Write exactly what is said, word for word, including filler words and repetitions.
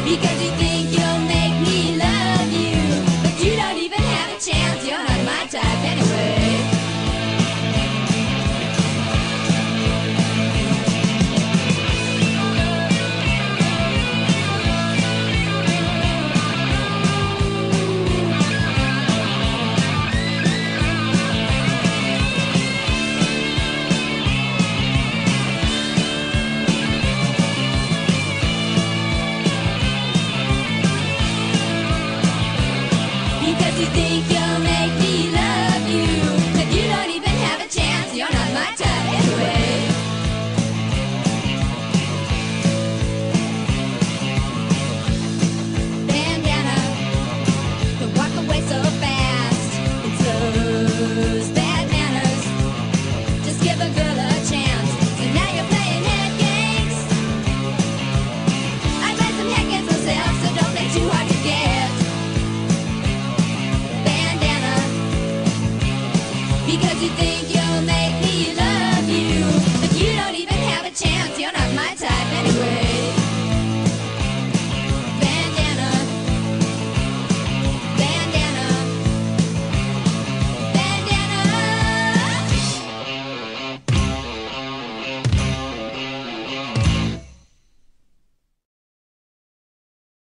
Because you think you'll make me love you, but you don't even have a chance. You're not my type anyway. Because you think you'll make me love you, but you don't even have a chance. You're not my type anyway. Bandana, you walk away so fast. It's those bad manners. Just give a girl a chance. So now you're playing head games. I play some head games myself, so don't think too hard to get. Because you think you